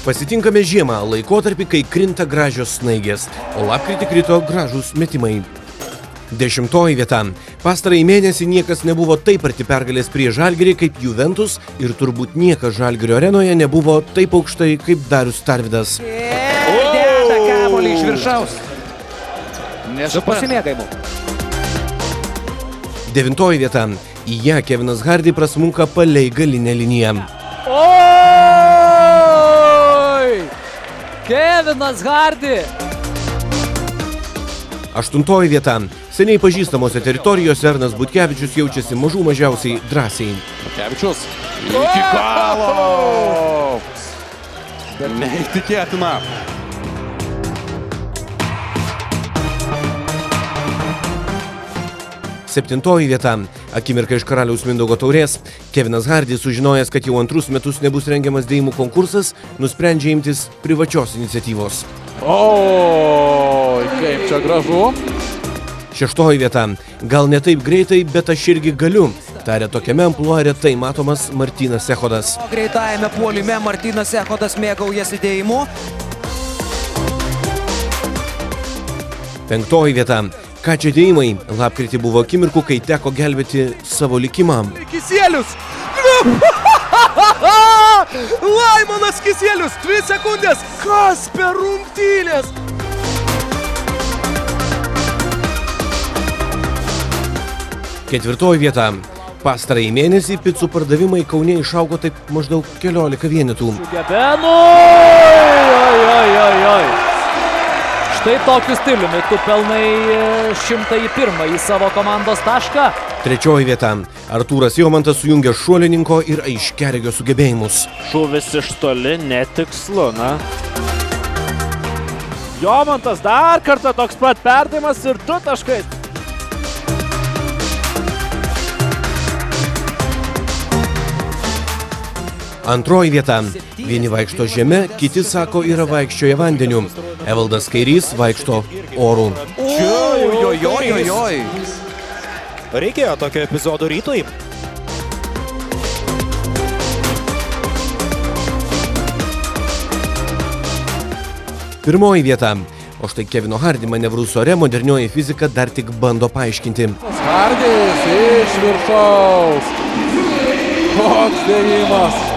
Pasitinkame žiemą, laikotarpį, kai krinta gražios snaigės, o lapkritį krito gražūs metimai. 10 vieta. Pastarąjį mėnesį niekas nebuvo taip arti pergalės prie Žalgirį kaip Juventus ir turbūt niekas Žalgirio arenoje nebuvo taip aukštai kaip Darius Tarvydas. Deda kamuolį iš viršaus. Su pasimėgaimu. 9 vieta. Į ją Kevinas Hardy prasmunka palei galinę liniją. Oi! Kevinas Hardy! 8 vieta. Seniai pažįstamose teritorijose Arnas Butkevičius jaučiasi mažų mažiausiai drąsiai. Butkevičius iki galo! Neįtikėtina. 7 vieta. Akimirka iš Karaliaus Mindaugo taurės. Kevinas Hardy, sužinojęs, kad jau antrus metus nebus rengiamas dėjimų konkursas, nusprendžia imtis privačios iniciatyvos. O, kaip čia gražu. 6 vieta. Gal ne taip greitai, bet aš irgi galiu. Tarė tokiame amplua retai matomas Martynas Echodas. Greitajame puolime Martynas Echodas mėgaujasi dėjimu. 5 vieta. Ką čia dėjimai? Lapkritį buvo akimirkų, kai teko gelbėti savo likimą. Kisielius! Laimonas Kisielius! 2 sekundės! Kas per rungtynės? 4 vieta. Pastarąjį mėnesį picų pardavimai Kaune išaugo taip maždaug 14 vienetų. Štai tokiu stiliumi tu pelnai 101 į savo komandos tašką. 3 vieta. Artūras Jomantas sujungia šuolininko ir aiškiaregio sugebėjimus. Šūvis iš toli netikslu, na. Jomantas dar kartą toks pat perdavimas ir 2 taškai. 2 vieta. Vieni vaikšto žeme, kiti sako yra vaikščioje vandeniu. Evaldas Kairys vaikšto oru. Ojojojojoj. Reikėjo tokio epizodo Rytui. 1 vieta. O štai Kevino Hardy manevrus ore modernioji fizika dar tik bando paaiškinti. Hardys iš viršaus. Koks dėjimas.